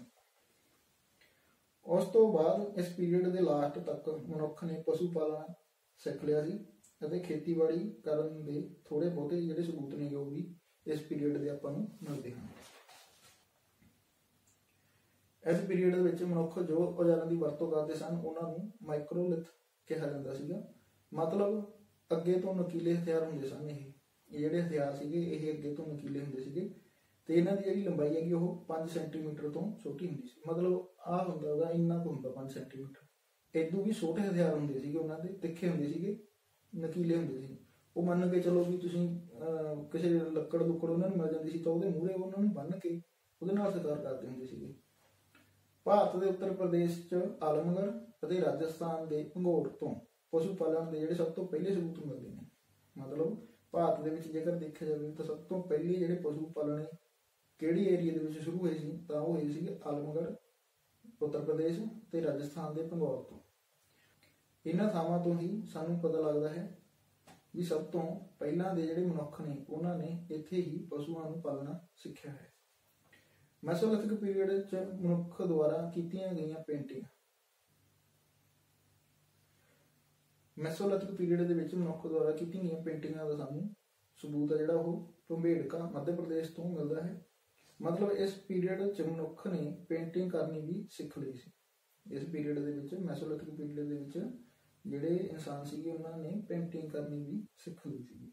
ਉਸ ਤੋਂ ਬਾਅਦ ਇਸ ਪੀਰੀਅਡ ਦੇ ਲਾਸਟ ਤੱਕ ਮਨੁੱਖ ਨੇ ਪਸ਼ੂ ਪਾਲਣਾ ਸਿੱਖ ਲਿਆ ਸੀ ਅਤੇ ਖੇਤੀਬਾੜੀ ਕਰਨ ਦੇ ਥੋੜੇ ਬਹੁਤੇ ਜਿਹੜੇ ਸਬੂਤ ਨੇ ਉਹ ਵੀ ਇਸ ਪੀਰੀਅਡ ਦੇ ਆਪਾਂ ਨੂੰ ਮਿਲਦੇ ਹਨ। ਇਸ ਪੀਰੀਅਡ ਵਿੱਚ ਮਨੁੱਖ ਜੋ ਔਜ਼ਾਰਾਂ ਦੀ ਵਰਤੋਂ ਕਰਦੇ ਸਨ ਉਹਨਾਂ ਨੂੰ ਮਾਈਕਰੋਲਿਥ ਕਿਹਾ ਜਾਂਦਾ ਸੀਗਾ। ਮਤਲਬ ਅੱਗੇ ਤੋਂ ਨਕੀਲੇ ਹਥਿਆਰ ਹੁੰਦੇ ਸਨ। ਇਹ ਜਿਹੜੇ ਹਥਿਆਰ ਸੀਗੇ ਇਹ ਅੱਗੇ ਤੋਂ ਨਕੀਲੇ ਹੁੰਦੇ ਸੀਗੇ ਤੇ ਇਹਨਾਂ ਦੀ ਜਿਹੜੀ ਲੰਬਾਈ ਹੈਗੀ ਉਹ 5 ਸੈਂਟੀਮੀਟਰ ਤੋਂ ਛੋਟੀ ਹੁੰਦੀ ਸੀ। ਮਤਲਬ ਆਹ ਹੁੰਦਾ ਉਹਦਾ ਇੰਨਾ ਕੁ ਹੁੰਦਾ 5 ਸੈਂਟੀਮੀਟਰ। ਇਦੋਂ ਵੀ ਛੋਟੇ ਹਥਿਆਰ ਹੁੰਦੇ ਸੀਗੇ, ਉਹਨਾਂ ਦੇ ਤਿੱਖੇ ਹੁੰਦੇ ਸੀਗੇ, ਨਕੀਲੇ ਹੁੰਦੇ ਸੀ। ਉਹ ਮੰਨ ਕੇ ਚਲੋ ਵੀ ਤੁਸੀਂ ਕਿਸੇ ਲੱਕੜ ਉਹਨਾਂ ਨੂੰ ਮਿਲ ਜਾਂਦੀ ਸੀ ਤਾਂ ਉਹਦੇ ਮੂਹਰੇ ਉਹਨਾਂ ਨੂੰ ਬੰਨ੍ਹ ਕੇ ਉਹਦੇ ਨਾਲ ਸ਼ਿਕਾਰ ਕਰਦੇ ਹੁੰਦੇ ਸੀਗੇ। ਭਾਰਤ ਦੇ ਉੱਤਰ ਪ੍ਰਦੇਸ਼ 'ਚ ਆਲਮਗੜ੍ਹ ਅਤੇ ਰਾਜਸਥਾਨ ਦੇ ਭੰਗੌਰ ਤੋਂ ਪਸ਼ੂ ਪਾਲਣ ਦੇ ਜਿਹੜੇ ਸਭ ਤੋਂ ਪਹਿਲੇ ਸਬੂਤ ਮਿਲਦੇ ਨੇ। ਮਤਲਬ ਭਾਰਤ ਦੇ ਵਿੱਚ ਜੇਕਰ ਦੇਖਿਆ ਜਾਵੇ ਤਾਂ ਸਭ ਤੋਂ ਪਹਿਲੇ ਜਿਹੜੇ ਪਸ਼ੂ ਪਾਲਣੇ ਕਿਹੜੀ ਏਰੀਆ ਦੇ ਵਿੱਚ ਸ਼ੁਰੂ ਹੋਏ ਸੀ ਤਾਂ ਉਹ ਹੋਏ ਸੀਗੇ ਆਲਮਗੜ੍ਹ, ਉੱਤਰ ਪ੍ਰਦੇਸ਼ ਤੇ ਰਾਜਸਥਾਨ ਦੇ ਭੰਗੌਰ ਤੋਂ। ਇਹਨਾਂ ਥਾਵਾਂ ਤੋਂ ਹੀ ਸਾਨੂੰ ਪਤਾ ਲੱਗਦਾ ਹੈ ਵੀ ਸਭ ਤੋਂ ਪਹਿਲਾਂ ਦੇ ਜਿਹੜੇ ਮਨੁੱਖ ਨੇ ਉਹਨਾਂ ਨੇ ਇੱਥੇ ਹੀ ਪਸ਼ੂਆਂ ਨੂੰ ਪਾਲਣਾ ਸਿੱਖਿਆ ਹੈ। ਮੈਸੋਲਿਥਿਕ ਪੀਰੀਅਡ 'ਚ ਮਨੁੱਖ ਦੁਆਰਾ ਕੀਤੀਆਂ ਗਈਆਂ ਪੇਂਟਿੰਗ। ਮੈਸੋਲਿਥਿਕ ਪੀਰੀਅਡ ਦੇ ਵਿੱਚ ਮਨੁੱਖ ਦੁਆਰਾ ਕੀਤੀਆਂ ਗਈਆਂ ਪੇਂਟਿੰਗਾਂ ਦਾ ਸਾਨੂੰ ਸਬੂਤ ਹੈ ਜਿਹੜਾ ਉਹ ਭੰਬੇਡਕਾ ਮੱਧ ਪ੍ਰਦੇਸ਼ ਤੋਂ ਮਿਲਦਾ ਹੈ। ਮਤਲਬ ਇਸ ਪੀਰੀਅਡ 'ਚ ਮਨੁੱਖ ਨੇ ਪੇਂਟਿੰਗ ਕਰਨੀ ਵੀ ਸਿੱਖ ਲਈ ਸੀ। ਇਸ ਪੀਰੀਅਡ ਦੇ ਵਿੱਚ, ਮੈਸੋਲਿਥਿਕ ਪੀਰੀਅਡ ਦੇ ਵਿੱਚ ਜਿਹੜੇ ਇਨਸਾਨ ਸੀਗੇ ਉਹਨਾਂ ਨੇ ਪੇਂਟਿੰਗ ਕਰਨੀ ਵੀ ਸਿੱਖ ਲਈ ਸੀ।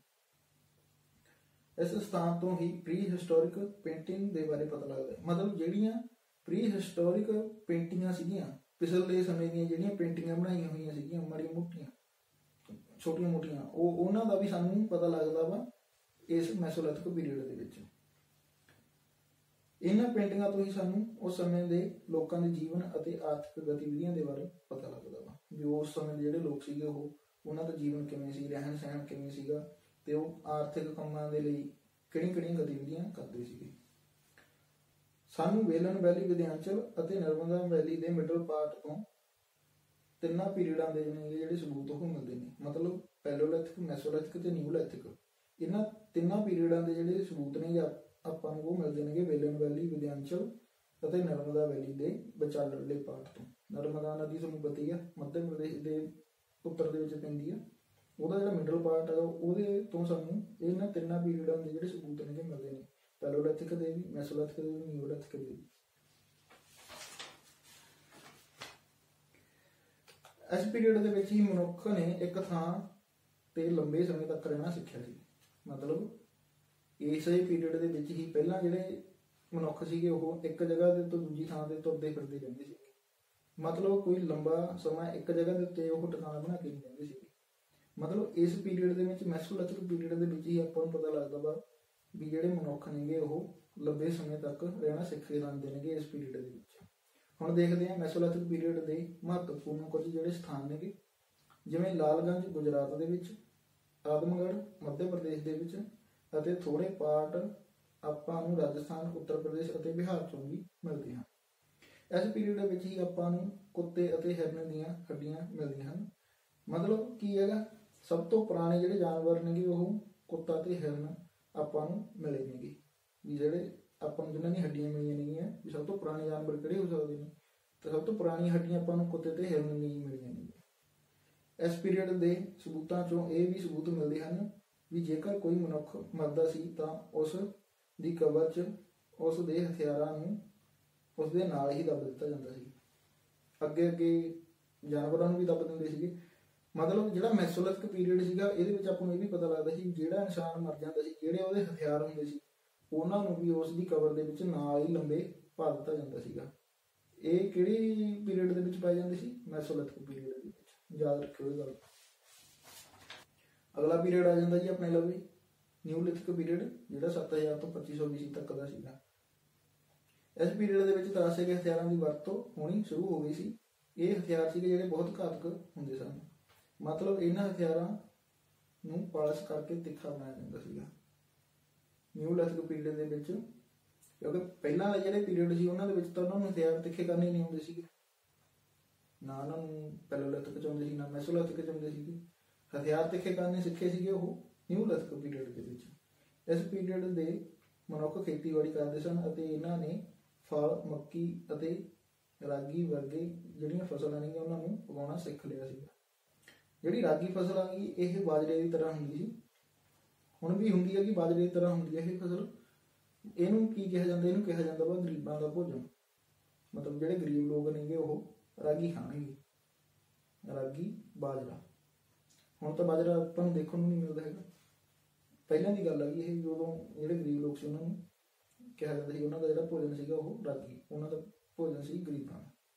ਇਸ ਸਥਾਨ ਤੋਂ ਹੀ ਪ੍ਰੀ ਹਿਸਟੋਰਿਕ ਪੇਂਟਿੰਗ ਦੇ ਬਾਰੇ ਪਤਾ ਲੱਗਦਾ ਹੈ। ਮਤਲਬ ਜਿਹੜੀਆਂ ਪ੍ਰੀ ਹਿਸਟੋਰਿਕ ਪੇਂਟਿੰਗਾਂ ਸੀਗੀਆਂ ਪਿਛਲੇ ਸਮੇਂ ਦੀਆਂ ਜਿਹੜੀਆਂ ਪੇਂਟਿੰਗਾਂ ਬਣਾਈਆਂ ਹੋਈਆਂ ਸੀਗੀਆਂ ਮਾੜੀਆਂ ਮੋਟੀਆਂ ਛੋਟੀਆਂ ਮੋਟੀਆਂ, ਉਹਨਾਂ ਦਾ ਵੀ ਸਾਨੂੰ ਪਤਾ ਲੱਗਦਾ ਵਾ ਇਸ ਮੈਸੋਲਿਥਿਕ ਪੀਰੀਅਡ ਦੇ ਵਿੱਚ। ਇਹਨਾਂ ਪੇਂਟਿੰਗਾਂ ਤੋਂ ਹੀ ਸਾਨੂੰ ਉਸ ਸਮੇਂ ਦੇ ਲੋਕਾਂ ਦੇ ਜੀਵਨ ਅਤੇ ਆਰਥਿਕ ਗਤੀਵਿਧੀਆਂ ਦੇ ਬਾਰੇ ਪਤਾ ਲੱਗਦਾ ਵਾ ਵੀ ਉਸ ਸਮੇਂ ਦੇ ਜਿਹੜੇ ਲੋਕ ਸੀਗੇ ਉਹਨਾਂ ਦਾ ਜੀਵਨ ਕਿਵੇਂ ਸੀ, ਰਹਿਣ ਸਹਿਣ ਕਿਵੇਂ ਸੀਗਾ, ਤੇ ਉਹ ਆਰਥਿਕ ਕੰਮਾਂ ਦੇ ਲਈ ਕਿਹੜੀਆਂ ਗਤੀਵਿਧੀਆਂ ਕਰਦੇ ਸੀਗੇ। ਸਾਨੂੰ ਵੇਲਨ ਵੈਲੀ ਵਿਦਿਆਂਚਲ ਅਤੇ ਨਰਮਦਾ ਵੈਲੀ ਦੇ ਮਿਡਲ ਪਾਰਟ ਤੋਂ ਤਿੰਨਾਂ ਪੀਰੀਅਡਾਂ ਦੇ ਜਿਹੜੇ ਸਬੂਤ ਉਹ ਮਿਲਦੇ ਨੇ। ਮਤਲਬ ਪੈਲੋਲਿਥਿਕ, ਮੈਸੋਲਿਥਿਕ ਤੇ ਨਿਊਲਿਥਿਕ, ਇਹਨਾਂ ਤਿੰਨਾਂ ਪੀਰੀਅਡਾਂ ਦੇ ਜਿਹੜੇ ਸਬੂਤ ਨੇ ਆਪਾਂ ਨੂੰ ਉਹ ਮਿਲਦੇ ਨੇਗੇ ਵੇਲਨ ਵੈਲੀ ਵਿਦਿਆਂਚਲ ਅਤੇ ਨਰਮਦਾ ਵੈਲੀ ਦੇ ਵਿਚਾਲੜੇ ਪਾਰਟ ਤੋਂ। ਨਰਮਦਾ ਨਦੀ ਤੁਹਾਨੂੰ ਪਤਾ ਹੀ ਆ ਮੱਧ ਪ੍ਰਦੇਸ਼ ਦੇ ਉੱਤਰ ਦੇ ਵਿੱਚ ਪੈਂਦੀ ਆ, ਉਹਦਾ ਜਿਹੜਾ ਮਿਡਲ ਪਾਰਟ ਹੈ ਉਹਦੇ ਤੋਂ ਸਾਨੂੰ ਇਹਨਾਂ ਤਿੰਨਾਂ ਪੀਰੀਅਡਾਂ ਦੇ ਜਿਹੜੇ ਸਬੂਤ ਨੇ ਮਿਲਦੇ ਨੇ, ਪੈਲੋਲਿਥਿਕ ਦੇ ਵੀ, ਮੈਸੋਲਿਥਿਕ ਦੇ ਵੀ, ਨਿਊਲਿਥਿਕ ਦੇ ਵੀ। ਇਸ ਪੀਰੀਅਡ ਦੇ ਵਿੱਚ ਹੀ ਮਨੁੱਖ ਨੇ ਇੱਕ ਥਾਂ ਤੇ ਲੰਬੇ ਸਮੇਂ ਤੱਕ ਰਹਿਣਾ ਸਿੱਖਿਆ ਸੀ। ਮਤਲਬ ਇਸੇ ਪੀਰੀਅਡ ਦੇ ਵਿੱਚ ਹੀ ਪਹਿਲਾਂ ਜਿਹੜੇ ਮਨੁੱਖ ਸੀਗੇ ਉਹ ਇੱਕ ਜਗ੍ਹਾ ਦੇ ਤੋਂ ਦੂਜੀ ਥਾਂ ਤੇ ਤੁਰਦੇ ਫਿਰਦੇ ਰਹਿੰਦੇ ਸੀ। ਮਤਲਬ ਕੋਈ ਲੰਬਾ ਸਮਾਂ ਇੱਕ ਜਗ੍ਹਾ ਦੇ ਉੱਤੇ ਉਹ ਟਿਕਾਣਾ ਬਣਾ ਕੇ ਨਹੀਂ ਰਹਿੰਦੇ ਸੀ। ਮਤਲਬ ਇਸ ਪੀਰੀਅਡ ਦੇ ਵਿੱਚ, ਮੈਸੋਲਿਥਿਕ ਪੀਰੀਅਡ ਦੇ ਵਿੱਚ ਹੀ ਆਪਾਂ ਨੂੰ ਪਤਾ ਲੱਗਦਾ ਵਾ ਵੀ ਜਿਹੜੇ ਮਨੁੱਖ ਨੇਗੇ ਉਹ ਲੰਬੇ ਸਮੇਂ ਤੱਕ ਰਹਿਣਾ ਸਿੱਖ ਕੇ ਜਾਂਦੇ ਨੇਗੇ ਇਸ ਪੀਰੀਅਡ ਦੇ ਵਿੱਚ। ਹੁਣ ਦੇਖਦੇ ਹਾਂ ਮੈਸੋਲਿਥਿਕ ਪੀਰੀਅਡ ਦੇ ਮਹੱਤਵਪੂਰਨ ਕੁਝ ਜਿਹੜੇ ਸਥਾਨ ਨੇਗੇ, ਜਿਵੇਂ ਲਾਲਗੰਜ ਗੁਜਰਾਤ ਦੇ ਵਿੱਚ, ਆਦਮਗੜ੍ਹ ਮੱਧ ਪ੍ਰਦੇਸ਼ ਦੇ ਵਿੱਚ, ਅਤੇ ਥੋੜੇ ਪਾਰਟ ਆਪਾਂ ਨੂੰ ਰਾਜਸਥਾਨ, ਉੱਤਰ ਪ੍ਰਦੇਸ਼ ਅਤੇ ਬਿਹਾਰ ਚੋਂ ਵੀ ਮਿਲਦੇ ਹਨ। ਇਸ ਪੀਰੀਅਡ ਦੇ ਵਿੱਚ ਹੀ ਆਪਾਂ ਨੂੰ ਕੁੱਤੇ ਅਤੇ ਹਿਰਨ ਦੀਆਂ ਹੱਡੀਆਂ ਮਿਲਦੀਆਂ ਹਨ। ਮਤਲਬ ਕੀ ਹੈਗਾ, ਸਭ ਤੋਂ ਪੁਰਾਣੇ ਜਿਹੜੇ ਜਾਨਵਰ ਨੇਗੇ ਉਹ ਕੁੱਤਾ ਤੇ ਹਿਰਨ ਆਪਾਂ ਨੂੰ ਮਿਲੇ ਨੇਗੇ, ਵੀ ਜਿਹੜੇ ਆਪਾਂ ਨੂੰ ਜਿਨ੍ਹਾਂ ਦੀਆਂ ਹੱਡੀਆਂ ਮਿਲੀਆਂ ਨੇਗੀਆਂ ਵੀ ਸਭ ਤੋਂ ਪੁਰਾਣੇ ਜਾਨਵਰ ਕਿਹੜੇ ਹੋ ਸਕਦੇ ਨੇ, ਤੇ ਸਭ ਤੋਂ ਪੁਰਾਣੀਆਂ ਹੱਡੀਆਂ ਆਪਾਂ ਨੂੰ ਕੁੱਤੇ ਤੇ ਹਿਰਨ ਦੀਆਂ ਮਿਲੀਆਂ ਨੇਗੀਆਂ। ਇਸ ਪੀਰੀਅਡ ਦੇ ਸਬੂਤਾਂ ਚੋਂ ਇਹ ਵੀ ਸਬੂਤ ਮਿਲਦੇ ਹਨ ਵੀ ਜੇਕਰ ਕੋਈ ਮਨੁੱਖ ਮਰਦਾ ਸੀ ਤਾਂ ਉਸ ਦੀ ਕਬਰ 'ਚ ਉਸ ਦੇ ਹਥਿਆਰਾਂ ਨੂੰ ਉਸ ਦੇ ਨਾਲ ਹੀ ਦੱਬ ਦਿੱਤਾ ਜਾਂਦਾ ਸੀ। ਅੱਗੇ ਜਾਨਵਰਾਂ ਨੂੰ ਵੀ ਦੱਬ ਦਿੰਦੇ ਸੀਗੇ। ਮਤਲਬ ਜਿਹੜਾ ਮੈਸੋਲਿਥਿਕ ਪੀਰੀਅਡ ਸੀਗਾ ਇਹਦੇ ਵਿੱਚ ਆਪਾਂ ਨੂੰ ਇਹ ਵੀ ਪਤਾ ਲੱਗਦਾ ਸੀ ਜਿਹੜਾ ਇਨਸਾਨ ਮਰ ਜਾਂਦਾ ਸੀ, ਜਿਹੜੇ ਉਹਦੇ ਹਥਿਆਰ ਹੁੰਦੇ ਸੀ ਉਹਨਾਂ ਨੂੰ ਵੀ ਉਸ ਦੀ ਕਬਰ ਦੇ ਵਿੱਚ ਨਾਲ ਹੀ ਲੰਬੇ ਪਾ ਦਿੱਤਾ ਜਾਂਦਾ ਸੀਗਾ। ਇਹ ਕਿਹੜੀ ਪੀਰੀਅਡ ਦੇ ਵਿੱਚ ਪਾਏ ਜਾਂਦੇ ਸੀ? ਮੈਸੋਲਿਥਿਕ ਪੀਰੀਅਡ ਦੇ ਵਿੱਚ, ਯਾਦ ਰੱਖਿਓ ਇਹ ਗੱਲ। ਅਗਲਾ ਪੀਰੀਅਡ ਆ ਜਾਂਦਾ ਜੀ ਆਪਣੇ ਲਵੇ ਨਿਊਲਿਥਿਕ ਪੀਰੀਅਡ, ਜਿਹੜਾ 7000 ਤੋਂ 2500 BC ਤੱਕ ਦਾ ਸੀਗਾ। ਇਸ ਪੀਰੀਅਡ ਦੇ ਵਿੱਚ ਤਰਾਸ਼ੇ ਗਏ ਹਥਿਆਰਾਂ ਦੀ ਵਰਤੋਂ ਹੋਣੀ ਸ਼ੁਰੂ ਹੋ ਗਈ ਸੀ। ਇਹ ਹਥਿਆਰ ਸੀਗੇ ਜਿਹੜੇ ਬਹੁਤ ਘਾਤਕ ਹੁੰਦੇ ਸਨ। ਮਤਲਬ ਇਹਨਾਂ ਹਥਿਆਰਾਂ ਨੂੰ ਪਾਲਿਸ਼ ਕਰਕੇ ਤਿੱਖਾ ਬਣਾਇਆ ਜਾਂਦਾ ਸੀਗਾ ਨਿਊਲਿਥਿਕ ਪੀਰੀਅਡ ਦੇ ਵਿੱਚ, ਕਿਉਂਕਿ ਪਹਿਲਾਂ ਦੇ ਜਿਹੜੇ ਪੀਰੀਅਡ ਸੀ ਉਹਨਾਂ ਦੇ ਵਿੱਚ ਤਾਂ ਉਹਨਾਂ ਨੂੰ ਹਥਿਆਰ ਤਿੱਖੇ ਕਰਨੇ ਨਹੀਂ ਆਉਂਦੇ ਸੀਗੇ, ਨਾ ਉਹਨਾਂ ਨੂੰ ਪੈਲੋਲਿਥਿਕ 'ਚ ਆਉਂਦੇ ਸੀ ਨਾ ਮੈਸੋਲਿਥਿਕ 'ਚ ਆਉਂਦੇ ਸੀਗੇ। ਹਥਿਆਰ ਤਿੱਖੇ ਕਰਨੇ ਸਿੱਖੇ ਸੀਗੇ ਉਹ ਨਿਊਲਿਥਿਕ ਪੀਰੀਅਡ ਦੇ ਵਿੱਚ। ਇਸ ਪੀਰੀਅਡ ਦੇ ਮਨੁੱਖ ਖੇਤੀਬਾੜੀ ਕਰਦੇ ਸਨ ਅਤੇ ਇਹਨਾਂ ਨੇ ਫਲ, ਮੱਕੀ ਅਤੇ ਰਾਗੀ ਵਰਗੇ ਜਿਹੜੀਆਂ ਫਸਲਾਂ ਨੇਗੀਆਂ ਉਹਨਾਂ ਨੂੰ ਉਗਾਉਣਾ ਸਿੱਖ ਲਿਆ ਸੀਗਾ। ਜਿਹੜੀ ਰਾਗੀ ਫਸਲ ਆ ਗਈ ਇਹ ਬਾਜਰੇ ਦੀ ਤਰ੍ਹਾਂ ਹੁੰਦੀ ਸੀ, ਹੁਣ ਵੀ ਹੁੰਦੀ ਹੈ ਕਿ ਬਾਜਰੇ ਦੀ ਤਰ੍ਹਾਂ ਹੁੰਦੀ ਹੈ ਇਹ ਫਸਲ। ਇਹਨੂੰ ਕੀ ਕਿਹਾ ਜਾਂਦਾ? ਇਹਨੂੰ ਕਿਹਾ ਜਾਂਦਾ ਵਾ ਗਰੀਬਾਂ ਦਾ ਭੋਜਨ। ਮਤਲਬ ਜਿਹੜੇ ਗਰੀਬ ਲੋਕ ਨੇਗੇ ਉਹ ਰਾਗੀ ਖਾਣਗੇ, ਰਾਗੀ ਬਾਜਰਾ। ਹੁਣ ਤਾਂ ਬਾਜਰਾ ਆਪਾਂ ਨੂੰ ਦੇਖਣ ਨੂੰ ਨਹੀਂ ਮਿਲਦਾ ਹੈਗਾ। ਪਹਿਲਾਂ ਦੀ ਗੱਲ ਆ ਗਈ ਇਹ, ਜਦੋਂ ਜਿਹੜੇ ਗਰੀਬ ਲੋਕ ਸੀ ਉਹਨਾਂ ਨੂੰ ਕਿਹਾ ਜਾਂਦਾ ਸੀ ਉਹਨਾਂ ਦਾ ਜਿਹੜਾ ਭੋਜਨ ਸੀਗਾ ਉਹ ਰਾਗੀ, ਉਹਨਾਂ ਦਾ ਭੋਜਨ ਸੀ ਗਰੀਬਾਂ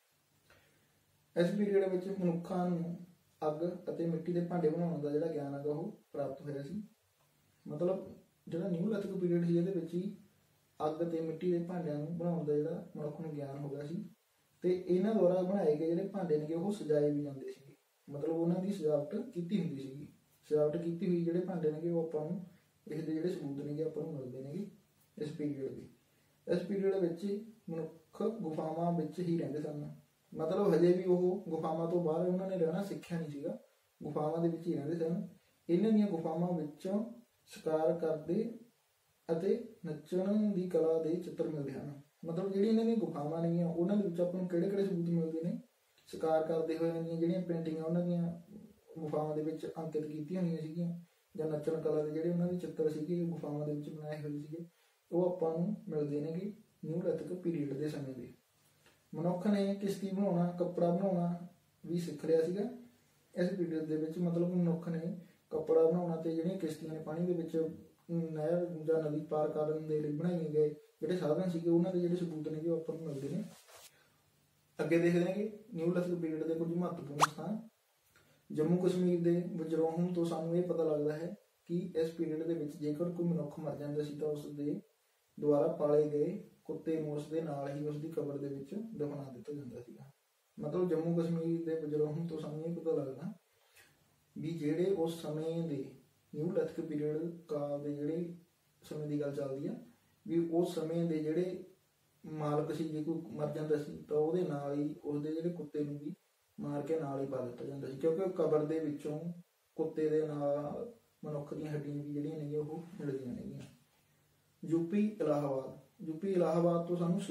ਦਾ। ਇਸ ਪੀਰੀਅਡ ਵਿੱਚ ਮਨੁੱਖਾਂ ਨੂੰ ਅੱਗ ਅਤੇ ਮਿੱਟੀ ਦੇ ਭਾਂਡੇ ਬਣਾਉਣ ਦਾ ਜਿਹੜਾ ਗਿਆਨ ਹੈਗਾ ਉਹ ਪ੍ਰਾਪਤ ਹੋਇਆ ਸੀ। ਮਤਲਬ ਜਿਹੜਾ ਨਿਊਲਿਥਿਕ ਪੀਰੀਅਡ ਸੀ ਇਹਦੇ ਵਿੱਚ ਹੀ ਅੱਗ ਤੇ ਮਿੱਟੀ ਦੇ ਭਾਂਡਿਆਂ ਨੂੰ ਬਣਾਉਣ ਦਾ ਜਿਹੜਾ ਮਨੁੱਖ ਨੂੰ ਗਿਆਨ ਹੋ ਗਿਆ ਸੀ, ਤੇ ਇਹਨਾਂ ਦੁਆਰਾ ਬਣਾਏ ਗਏ ਜਿਹੜੇ ਭਾਂਡੇ ਨੇਗੇ ਉਹ ਸਜਾਏ ਵੀ ਜਾਂਦੇ ਸੀਗੇ। ਮਤਲਬ ਉਹਨਾਂ ਦੀ ਸਜਾਵਟ ਕੀਤੀ ਹੁੰਦੀ ਸੀਗੀ। ਸਜਾਵਟ ਕੀਤੀ ਹੋਈ ਜਿਹੜੇ ਭਾਂਡੇ ਨੇਗੇ ਉਹ ਆਪਾਂ ਨੂੰ ਇਸ ਦੇ ਜਿਹੜੇ ਸਬੂਤ ਨੇਗੇ ਆਪਾਂ ਨੂੰ ਮਿਲਦੇ ਨੇਗੇ ਇਸ ਪੀਰੀਅਡ ਦੇ। ਇਸ ਪੀਰੀਅਡ ਵਿੱਚ ਮਨੁੱਖ ਗੁਫਾਵਾਂ ਵਿੱਚ ਹੀ ਰਹਿੰਦੇ ਸਨ। ਮਤਲਬ ਹਜੇ ਵੀ ਉਹ ਗੁਫਾਵਾਂ ਤੋਂ ਬਾਹਰ ਉਹਨਾਂ ਨੇ ਰਹਿਣਾ ਸਿੱਖਿਆ ਨਹੀਂ ਸੀਗਾ, ਗੁਫਾਵਾਂ ਦੇ ਵਿੱਚ ਹੀ ਰਹਿੰਦੇ ਸਨ। ਇਹਨਾਂ ਦੀਆਂ ਗੁਫਾਵਾਂ ਵਿੱਚੋਂ ਸ਼ਿਕਾਰ ਕਰਦੇ ਅਤੇ ਨੱਚਣ ਦੀ ਕਲਾ ਦੇ ਚਿੱਤਰ ਮਿਲਦੇ ਹਨ। ਮਤਲਬ ਜਿਹੜੀਆਂ ਇਹਨਾਂ ਦੀਆਂ ਗੁਫਾਵਾਂ ਨੇਗੀਆਂ ਉਹਨਾਂ ਦੇ ਵਿੱਚ ਆਪਾਂ ਨੂੰ ਕਿਹੜੇ ਕਿਹੜੇ ਸਬੂਤ ਮਿਲਦੇ ਨੇ? ਸ਼ਿਕਾਰ ਕਰਦੇ ਹੋਏ ਦੀਆਂ ਜਿਹੜੀਆਂ ਪੇਂਟਿੰਗਾਂ ਉਹਨਾਂ ਦੀਆਂ ਗੁਫਾਵਾਂ ਦੇ ਵਿੱਚ ਅੰਕਿਤ ਕੀਤੀਆਂ ਹੋਈਆਂ ਸੀਗੀਆਂ, ਜਾਂ ਨੱਚਣ ਕਲਾ ਦੇ ਜਿਹੜੇ ਉਹਨਾਂ ਦੇ ਚਿੱਤਰ ਸੀਗੇ ਗੁਫਾਵਾਂ ਦੇ ਵਿੱਚ ਬਣਾਏ ਹੋਏ ਸੀਗੇ, ਉਹ ਆਪਾਂ ਨੂੰ ਮਿਲਦੇ ਨੇਗੇ ਨਿਊਲਿਥਿਕ ਪੀਰੀਅਡ ਦੇ ਸਮੇਂ ਦੇ। ਮਨੁੱਖ ਨੇ ਕਿਸ਼ਤੀ ਬਣਾਉਣਾ, ਕੱਪੜਾ ਬਣਾਉਣਾ ਵੀ ਸਿੱਖ ਲਿਆ ਸੀਗਾ ਇਸ ਪੀਰੀਅਡ ਦੇ ਵਿੱਚ। ਮਤਲਬ ਮਨੁੱਖ ਨੇ ਕੱਪੜਾ ਬਣਾਉਣਾ ਤੇ ਜਿਹੜੀਆਂ ਕਿਸ਼ਤੀਆਂ ਨੇ ਪਾਣੀ ਦੇ ਵਿੱਚ ਨਹਿਰ ਜਾਂ ਨਦੀ ਪਾਰ ਕਰਨ ਦੇ ਲਈ ਬਣਾਏ ਗਏ ਜਿਹੜੇ ਸਾਧਨ ਸੀਗੇ ਉਹਨਾਂ ਦੇ ਜਿਹੜੇ ਸਬੂਤ ਨੇ ਉਹ ਆਪਾਂ ਨੂੰ ਮਿਲਦੇ ਨੇ। ਅੱਗੇ ਦੇਖਦੇ ਹਾਂ ਕਿ ਨਿਓਲਿਥਿਕ ਪੀਰੀਅਡ ਦੇ ਕੁਝ ਮਹੱਤਵਪੂਰਨ ਸਥਾਨ। ਜੰਮੂ ਕਸ਼ਮੀਰ ਦੇ ਵਿਦਰੋਹਮ ਤੋਂ ਸਾਨੂੰ ਇਹ ਪਤਾ ਲੱਗਦਾ ਹੈ ਕਿ ਇਸ ਪੀਰੀਅਡ ਦੇ ਵਿੱਚ ਜੇਕਰ ਕੋਈ ਮਨੁੱਖ ਮਰ ਜਾਂਦਾ ਸੀ ਤਾਂ ਉਸ ਦੇ ਦੁਆਰਾ ਪਾਲੇ ਗਏ ਕੁੱਤੇ ਨੂੰ ਉਸ ਦੇ ਨਾਲ ਹੀ ਉਸ ਦੀ ਕਬਰ ਦੇ ਵਿੱਚ ਦਫਨਾ ਦਿੱਤਾ ਜਾਂਦਾ ਸੀਗਾ। ਮਤਲਬ ਜੰਮੂ ਕਸ਼ਮੀਰ ਦੇ ਵਿਦਰੋਹਮ ਤੋਂ ਸਾਨੂੰ ਇਹ ਪਤਾ ਲੱਗਦਾ ਵੀ ਜਿਹੜੇ ਉਸ ਸਮੇਂ ਦੇ ਨਿਓਲਿਥਿਕ ਪੀਰੀਅਡ ਕਾਲ ਦੇ ਜਿਹੜੇ ਸਮੇਂ ਦੀ ਗੱਲ ਚੱਲਦੀ ਆ ਵੀ ਉਸ ਸਮੇਂ ਦੇ ਜਿਹੜੇ ਮਾਲਕ ਸੀ, ਜੇ ਕੋਈ ਮਰ ਜਾਂਦਾ ਸੀ ਤਾਂ ਉਹਦੇ ਨਾਲ ਹੀ ਉਸਦੇ ਜਿਹੜੇ ਕੁੱਤੇ ਨੂੰ ਵੀ ਮਾਰ ਕੇ ਨਾਲ ਹੀ ਪਾ ਦਿੱਤਾ ਜਾਂਦਾ ਸੀ, ਕਿਉਂਕਿ ਕਬਰ ਦੇ ਵਿੱਚੋਂ ਕੁੱਤੇ ਦੇ ਨਾਲ ਮਨੁੱਖ ਦੀਆਂ ਹੱਡੀਆਂ ਵੀ ਜਿਹੜੀਆਂ ਨੇਗੀਆਂ ਉਹ ਮਿਲਦੀਆਂ ਨੇਗੀਆਂ। ਯੂਪੀ ਇਲਾਹਾਬਾਦ ਤੋਂ ਸਾਨੂੰ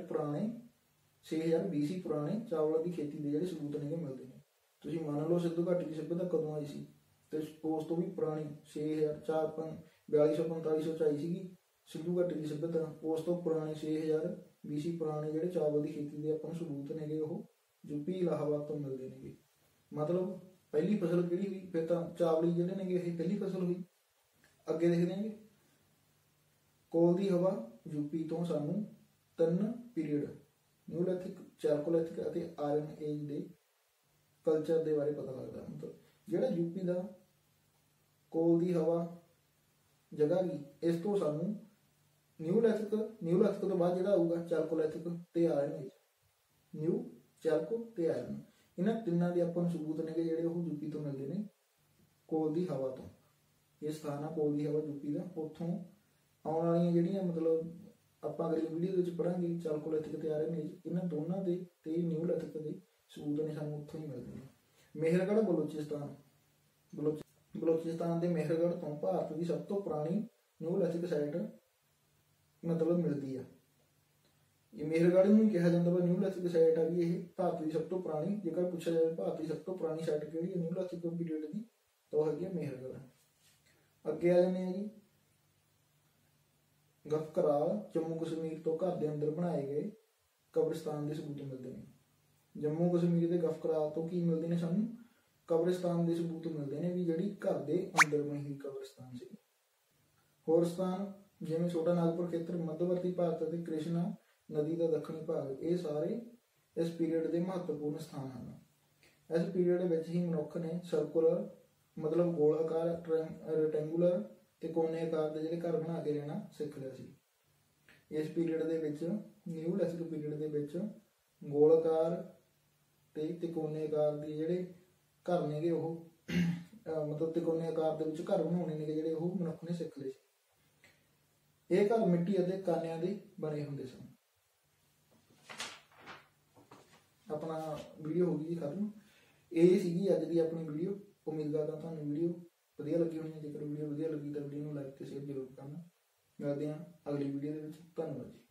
6000 BC ਪੁਰਾਣੇ ਚਾਵਲ ਦੀ ਖੇਤੀ ਦੇ ਜਿਹੜੇ ਸਬੂਤ ਨੇਗੇ ਮਿਲਦੇ ਨੇ। ਤੁਸੀਂ ਮੰਨ ਲਓ ਸਿੱਧੂ ਘਾਟੀ ਦੀ ਸਭਿਅਤਾ ਕਦੋਂ ਆਈ ਸੀ, ਤੇ ਉਸ ਤੋਂ ਵੀ ਪੁਰਾਣੀ 4245 ਚ ਆਈ ਸੀਗੀ ਸਿੱਧੂ ਘਾਟੀ ਦੀ ਸਭਿਅਤਾ। ਉਸ ਤੋਂ ਪੁਰਾਣੇ 6000 BC ਪੁਰਾਣੇ ਜਿਹੜੇ ਚਾਵਲ ਦੀ ਖੇਤੀ ਦੇ ਆਪਾਂ ਨੂੰ ਸਬੂਤ ਨੇਗੇ ਉਹ ਯੂਪੀ ਇਲਾਹਾਬਾਦ ਤੋਂ ਮਿਲਦੇ ਨੇਗੇ। ਮਤਲਬ ਪਹਿਲੀ ਫਸਲ ਕਿਹੜੀ ਹੋਈ, ਫਿਰ ਤਾਂ ਚਾਵਲ ਜਿਹੜੇ ਨੇਗੇ ਇਹ ਪਹਿਲੀ ਫਸਲ ਹੋਈ। ਅੱਗੇ ਦੇਖਦੇ ਹਾਂ ਕੋਲ ਦੀ ਹਵਾ। ਯੂਪੀ ਤੋਂ ਸਾਨੂੰ 3 ਪੀਰੀਅਡ ਨਿਓਲਿਥਿਕ, ਚੈਲਕੋਲਿਥਿਕ ਅਤੇ ਆਇਰਨ ਏਜ ਦੇ ਕਲਚਰ ਦੇ ਬਾਰੇ ਪਤਾ ਲੱਗਦਾ। ਮਤਲਬ ਜਿਹੜਾ ਯੂਪੀ ਦਾ ਕੋਲ ਦੀ ਹਵਾ ਜਗ੍ਹਾ ਗਈ, ਇਸ ਤੋਂ ਸਾਨੂੰ ਨਿਓਲਿਥਿਕ ਤੋਂ ਬਾਅਦ ਜਿਹੜਾ ਆਊਗਾ ਚੈਲਕੋਲਿਥਿਕ ਤੇ ਆਇਰਨ ਏਜ। ਨਿਊ, ਚੈਲਕੋ ਤੇ ਆਇਰਨ, ਇਹਨਾਂ ਤਿੰਨਾਂ ਦੇ ਆਪਾਂ ਨੂੰ ਸਬੂਤ ਨੇਗੇ ਜਿਹੜੇ ਉਹ ਯੂਪੀ ਤੋਂ ਮਿਲਦੇ ਨੇ, ਕੋਲ ਦੀ ਹਵਾ ਤੋਂ। ਇਹ ਸਥਾਨ ਆ ਕੋਲ ਦੀ ਹਵਾ ਯੂਪੀ ਦਾ। ਉੱਥੋਂ ਆਉਣ ਵਾਲੀਆਂ ਜਿਹੜੀਆਂ ਮਤਲਬ ਆਪਾਂ ਅਗਲੀ ਵੀਡੀਓ ਦੇ ਵਿੱਚ ਪੜਾਂਗੇ ਚੈਲਕੋਲਿਥਿਕ ਤੇ ਆਇਰਨ ਏਜ, ਇਹਨਾਂ ਦੋਨਾਂ ਦੇ ਤੇ ਨਿਓਲਿਥਿਕ ਦੇ ਸਬੂਤ ਨੇ ਸਾਨੂੰ ਉੱਥੋਂ ਹੀ ਮਿਲਦੇ ਨੇ। ਮੇਹਰਗੜ੍ਹ ਬਲੋਚਿਸਤਾਨ ਦੇ ਮੇਹਰਗੜ੍ਹ ਤੋਂ ਭਾਰਤ ਦੀ ਸਭ ਤੋਂ ਪੁਰਾਣੀ ਨਿਓਲਿਥਿਕ ਸਾਈਟ ਮਤਲਬ ਮਿਲਦੀ ਆ। ਇਹ ਮੇਹਰਗੜ੍ਹ ਨੂੰ ਕਿਹਾ ਜਾਂਦਾ ਵਾ ਨਿਓਲਿਥਿਕ ਸਾਈਟ ਆ ਵੀ ਇਹ ਭਾਰਤ ਦੀ ਸਭ ਤੋਂ ਪੁਰਾਣੀ। ਜੇਕਰ ਪੁੱਛਿਆ ਜਾਵੇ ਭਾਰਤ ਦੀ ਸਭ ਤੋਂ ਪੁਰਾਣੀ ਸਾਈਟ ਕਿਹੜੀ ਹੈ ਨਿਓਲਿਥਿਕ ਪੀਰੀਅਡ ਦੀ, ਤਾਂ ਉਹ ਹੈਗੀ ਹੈ ਮੇਹਰਗੜ੍ਹ। ਅੱਗੇ ਆ ਜਾਂਦੇ ਆ ਜੀ ਗਫਕਰਾਲ। ਜੰਮੂ ਕਸ਼ਮੀਰ ਤੋਂ ਘਰ ਦੇ ਅੰਦਰ ਬਣਾਏ ਗਏ ਕਬਰਿਸਤਾਨ ਦੇ ਸਬੂਤ ਮਿਲਦੇ ਨੇ। ਜੰਮੂ ਕਸ਼ਮੀਰ ਦੇ ਗਫਕਰਾਲ ਤੋਂ ਕੀ ਮਿਲਦੇ ਨੇ ਸਾਨੂੰ, ਕਬਰਿਸਤਾਨ ਦੇ ਸਬੂਤ ਮਿਲਦੇ ਨੇ ਵੀ ਜਿਹੜੀ ਘਰ ਦੇ ਅੰਦਰ ਬਣੀ ਹੋਈ ਕਬਰਿਸਤਾਨ ਸੀ। ਹੋਰ ਸਥਾਨ ਜਿਵੇਂ ਛੋਟਾ ਨਾਗਪੁਰ ਖੇਤਰ, ਮੱਧਵਰਤੀ ਭਾਰਤ ਅਤੇ ਕ੍ਰਿਸ਼ਨਾ ਨਦੀ ਦਾ ਦੱਖਣੀ ਭਾਗ, ਇਹ ਸਾਰੇ ਇਸ ਪੀਰੀਅਡ ਦੇ ਮਹੱਤਵਪੂਰਨ ਸਥਾਨ ਹਨ। ਇਸ ਪੀਰੀਅਡ ਵਿੱਚ ਹੀ ਮਨੁੱਖ ਨੇ ਸਰਕੂਲਰ ਮਤਲਬ ਗੋਲਾਕਾਰ, ਰੈਕਟੈਂਗੂਲਰ ਤੇ ਕੋਨੇ ਆਕਾਰ ਦੇ ਜਿਹੜੇ ਘਰ ਬਣਾ ਕੇ ਰਹਿਣਾ ਸਿੱਖ ਲਿਆ ਸੀ। ਇਸ ਪੀਰੀਅਡ ਦੇ ਵਿੱਚ ਨਿਓਲਿਥਿਕ ਪੀਰੀਅਡ ਦੇ ਵਿੱਚ ਗੋਲਾਕਾਰ ਤੇ ਤਿਕੋਨੇ ਆਕਾਰ ਦੇ ਜਿਹੜੇ ਘਰ ਨੇਗੇ ਉਹ ਮਤਲਬ ਤਿਕੋਨੇ ਆਕਾਰ ਦੇ ਵਿੱਚ ਘਰ ਬਣਾਉਣੇ ਨੇਗੇ ਜਿਹੜੇ ਉਹ ਮਨੁੱਖ ਨੇ ਸਿੱਖ ਲਏ ਸੀ। ਇਹ ਘਰ ਮਿੱਟੀ ਅਤੇ ਕਾਨਿਆਂ ਦੇ ਬਣੇ ਹੁੰਦੇ ਸਨ। ਆਪਣਾ ਵੀਡੀਓ ਹੋ ਗਈ ਜੀ ਖਤਮ। ਇਹ ਸੀਗੀ ਅੱਜ ਦੀ ਆਪਣੀ ਵੀਡੀਓ। ਉਮੀਦ ਕਰਦਾ ਤੁਹਾਨੂੰ ਵੀਡੀਓ ਵਧੀਆ ਲੱਗੀ ਹੋਣੀ ਹੈ। ਜੇਕਰ ਵੀਡੀਓ ਵਧੀਆ ਲੱਗੀ ਤਾਂ ਵੀਡੀਓ ਨੂੰ ਲਾਈਕ ਤੇ ਸ਼ੇਅਰ ਜ਼ਰੂਰ ਕਰਨਾ। ਮਿਲਦੇ ਹਾਂ ਅਗਲੀ ਵੀਡੀਓ ਦੇ ਵਿੱਚ। ਧੰਨਵਾਦ ਜੀ।